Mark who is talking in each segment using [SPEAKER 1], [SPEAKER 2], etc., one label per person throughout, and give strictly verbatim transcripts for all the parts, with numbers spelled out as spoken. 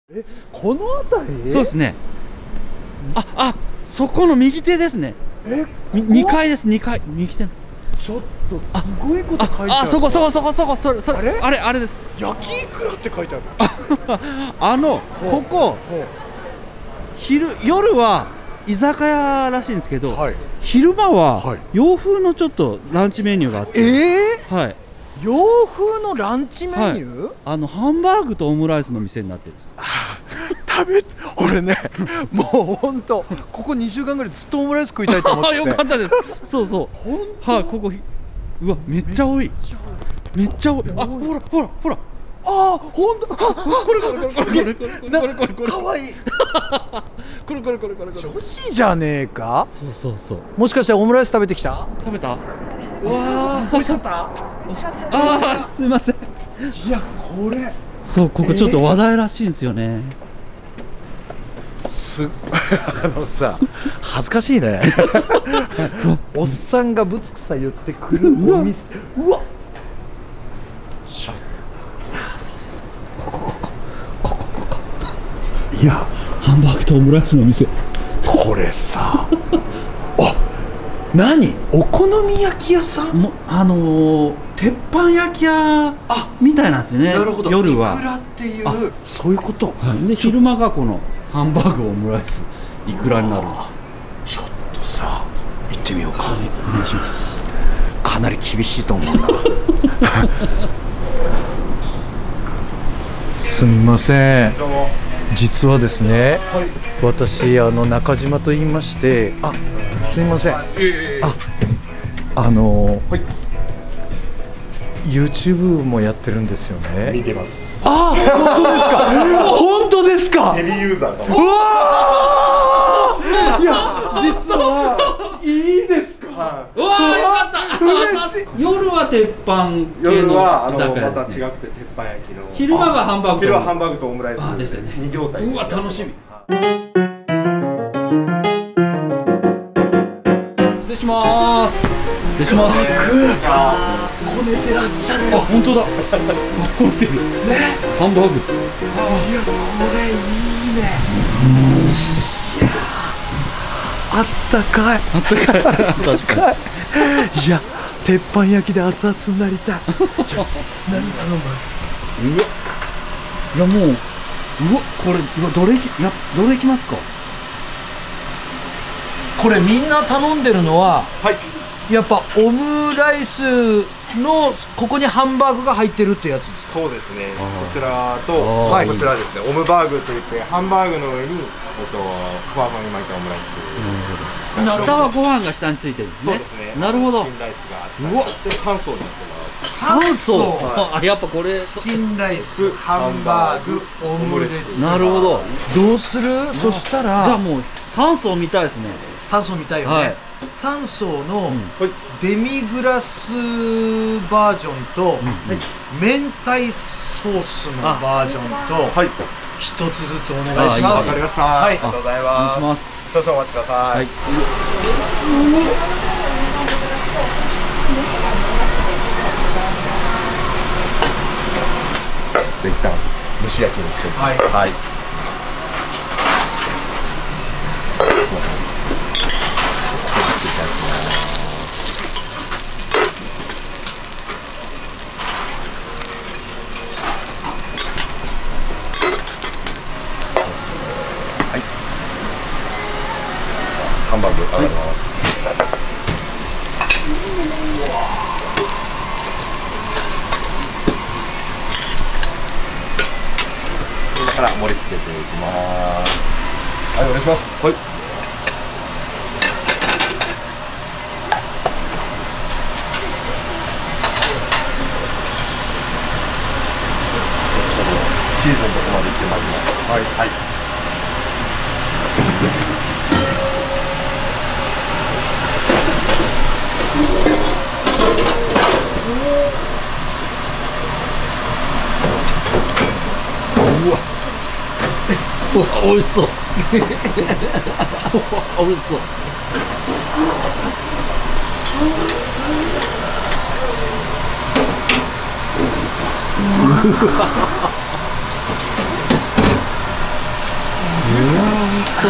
[SPEAKER 1] え、この辺り？
[SPEAKER 2] そうですね。あ、あ、そこの右手ですね。
[SPEAKER 1] え、
[SPEAKER 2] にかいです。にかい、右手の。
[SPEAKER 1] ちょっとすごいこと書いてある。
[SPEAKER 2] あ、あ、そこそこそこそこ、それそれ、
[SPEAKER 1] あれ
[SPEAKER 2] あれあれです。
[SPEAKER 1] 焼きいくらって書いてある。
[SPEAKER 2] あのここ昼夜は居酒屋らしいんですけど、はい、昼間は洋風のちょっとランチメニューがあって、
[SPEAKER 1] えー、
[SPEAKER 2] はい、
[SPEAKER 1] 洋風のランチメニュー、はい、
[SPEAKER 2] あのハンバーグとオムライスの店になってるんです。
[SPEAKER 1] 食べ俺ね、もう本当ここにしゅうかんぐらいずっとオムライス食いたいと思ってて。
[SPEAKER 2] よかったです。そうそう、はい、ここうわめっちゃ多い、めっちゃ多い。あ、ほらほらほら、
[SPEAKER 1] あ、本当。
[SPEAKER 2] これこれこれこれこれこれこれこれこれ、
[SPEAKER 1] かわいい。
[SPEAKER 2] これこれこれこれ、
[SPEAKER 1] 女子じゃねえか。
[SPEAKER 2] そうそうそう。
[SPEAKER 1] もしかしてオムライス食べてきた？
[SPEAKER 2] 食べた？
[SPEAKER 1] うわー、美味しかった？
[SPEAKER 2] ああ、すいません。
[SPEAKER 1] いや、これ
[SPEAKER 2] そう、ここちょっと話題らしいんですよね。
[SPEAKER 1] すあのさ、恥ずかしいね。おっさんがぶつくさ言ってくるお店。うわ、いや、
[SPEAKER 2] ハンバーグとオムライスの店。
[SPEAKER 1] これさ、あ、何？お好み焼き屋さん？
[SPEAKER 2] もあのー、鉄板焼き屋みたいなんですよね。
[SPEAKER 1] なるほど。
[SPEAKER 2] 夜は。
[SPEAKER 1] いくらっていう、そういうこと。
[SPEAKER 2] はい、で昼間がこのハンバーグオムライスいくらになるんです。
[SPEAKER 1] ちょっとさ、行ってみようか。
[SPEAKER 2] はい、お願いします。
[SPEAKER 1] かなり厳しいと思うな。すみません。実はですね、はい、私あの中島と言いまして、あ、すみません。あ、あの、はい、YouTube もやってるんですよね。
[SPEAKER 3] 見てます。
[SPEAKER 1] あ、本当ですか。本当ですか。
[SPEAKER 3] ヘビーユーザーかも。
[SPEAKER 1] うわー、いや、実はいいですか。
[SPEAKER 3] はい、
[SPEAKER 2] うわー、よかった。嬉しい。夜は鉄板系の居酒屋ですね。
[SPEAKER 3] また違くて鉄板焼きの。
[SPEAKER 2] 昼間がハンバーグ。
[SPEAKER 3] 昼はハンバーグとオムライス
[SPEAKER 2] ですよね。
[SPEAKER 3] に業態。
[SPEAKER 2] うわ、楽しみ。失礼します。失礼します。
[SPEAKER 1] こねてらっしゃる。
[SPEAKER 2] あ、本当だ。こねてる。ね。ハンバーグ。
[SPEAKER 1] いや、これいいね。いや、あったかい。
[SPEAKER 2] あったかい。確か
[SPEAKER 1] に。いや、鉄板焼きで熱々になりたい。よし、何頼む？
[SPEAKER 2] うわ。いや、もう。うわ、これ、うわ、どれいき、いや、どれいきますか。
[SPEAKER 1] これみんな頼んでるのは、はい、やっぱオムライスのここにハンバーグが入ってるってやつですか？
[SPEAKER 3] そうですね。こちらと、はい、こちらですね。オムバーグといってハンバーグの上に、えっと、ふわふわに巻いたオムライス。
[SPEAKER 2] 下はご飯が下についてるんですね。
[SPEAKER 3] そうですね。
[SPEAKER 2] なるほど。
[SPEAKER 3] チキンライスが下にあってさん層になってます。
[SPEAKER 2] さん層。あ、やっぱこれ。
[SPEAKER 1] チキンライス、ハンバーグ、オムレツ。
[SPEAKER 2] なるほど。
[SPEAKER 1] どうする？そしたら。
[SPEAKER 2] じゃあもうさん層見たいですね。
[SPEAKER 1] さん層見たいよね。さん層のデミグラスバージョンと明太ソースのバージョンと一つずつお願いします。
[SPEAKER 3] わかりました。ありがとうございます。少々お待ちください。で一旦蒸し焼きにしてます。はい。はい。ハンバーグ上がります。今から盛り付けていきます。はい、お願いします。はい。シーズンどこまでいってまいります。はい。はい。
[SPEAKER 2] うわ、うわ、美味しそう。美味しそう。うわ。 そう。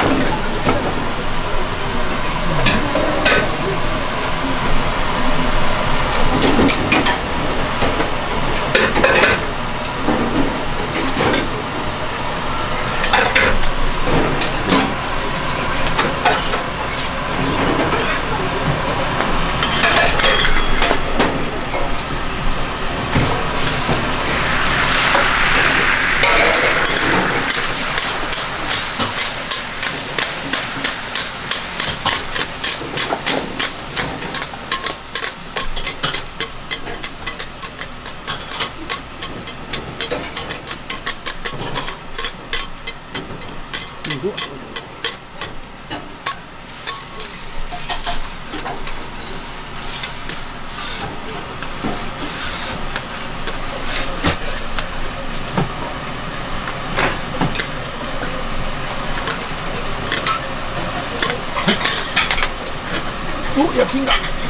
[SPEAKER 1] お、夜勤が。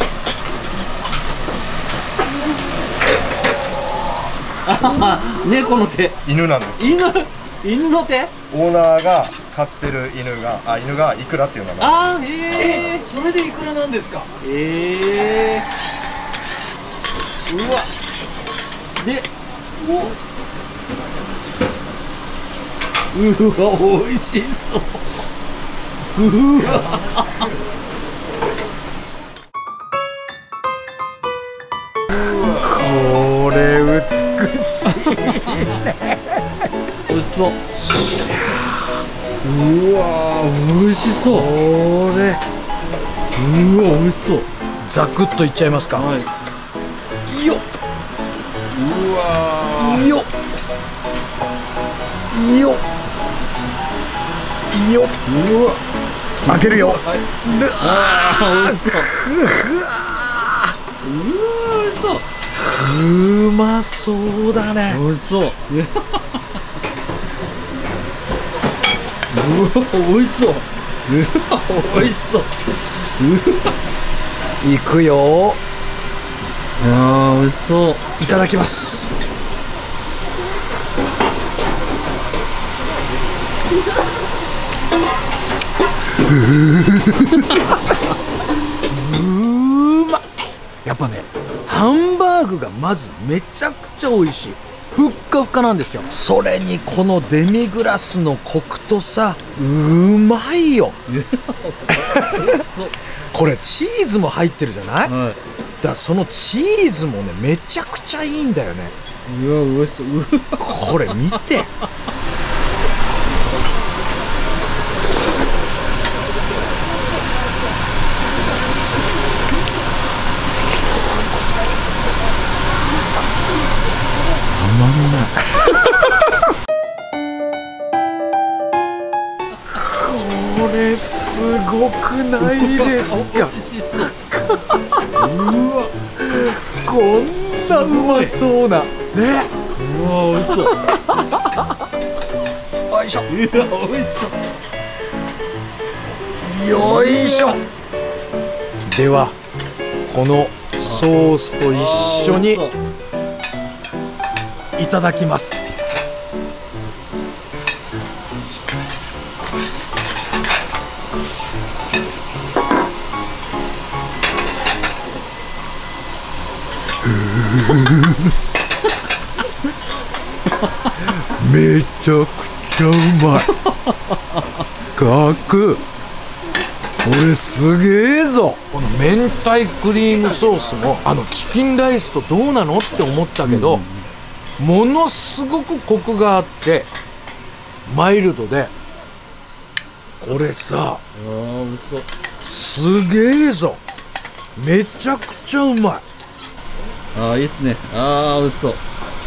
[SPEAKER 2] 猫の手。
[SPEAKER 3] 犬なんです。
[SPEAKER 2] 犬、犬の手。
[SPEAKER 3] オーナーが飼ってる犬が、あ、犬がイクラっていう名前。
[SPEAKER 2] あー、へえ。
[SPEAKER 1] それでイクラなんですか。
[SPEAKER 2] ええ。うわ。で、お。うわ、美味しそう。うわ。
[SPEAKER 1] これ美しいね。
[SPEAKER 2] 美味しそう。うわ、美味しそう。
[SPEAKER 1] これ。
[SPEAKER 2] うわ、美味しそう。
[SPEAKER 1] ザクッといっちゃいますか。はい。よっ。
[SPEAKER 2] うわ。
[SPEAKER 1] よっ。よっ。よっ。うわ。開けるよ。はい。
[SPEAKER 2] ああ、美味しそう。うわ。うわ、美味しそう。
[SPEAKER 1] うまそうだね。
[SPEAKER 2] 美味しそう。うわ、美味しそう。うわ、美味しそう。
[SPEAKER 1] いくよ。
[SPEAKER 2] いやー、美味しそう。
[SPEAKER 1] いただきます。うまっ。やっぱね、ハンバーグがまずめちゃくちゃ美味しい。ふっかふかなんですよ。それにこのデミグラスのコクとさ、うまいよ。これチーズも入ってるじゃない、はい、だからそのチーズもねめちゃくちゃいいんだよね。
[SPEAKER 2] うわ、美味しそう。
[SPEAKER 1] これ見て。これすごくないですか。うわ、こんなうまそうなね。
[SPEAKER 2] うわ、美味しそう。
[SPEAKER 1] よいしょ。
[SPEAKER 2] うわ、美味し
[SPEAKER 1] そう。よいしょ。ではこのソースと一緒にいただきます。めちゃくちゃうまい。かく、これすげえぞ。この明太クリームソースもあのチキンライスとどうなのって思ったけど、うん、ものすごくコクがあってマイルドで、これさ、すげえぞ。めちゃくちゃうまい。
[SPEAKER 2] ああ、いいっすね。ああ、美味しそう。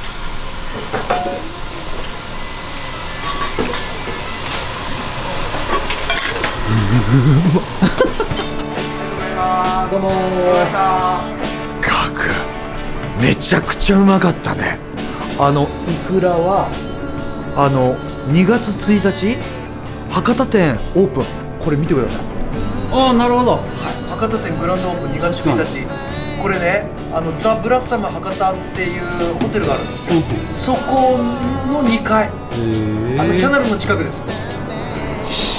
[SPEAKER 1] どうもー。ガク、めちゃくちゃうまかったね。あのイクラはあのにがつついたち博多店オープン。これ見てください。
[SPEAKER 2] ああ、なるほど。はい、
[SPEAKER 1] 博多店グランドオープンにがつついたち。これね、あのザ・ブラッサム博多っていうホテルがあるんですよ。そこのにかい、あのキャナルの近くです。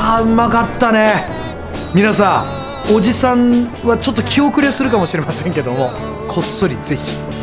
[SPEAKER 1] ーうまかったね。皆さんおじさんはちょっと気遅れするかもしれませんけども、こっそりぜひ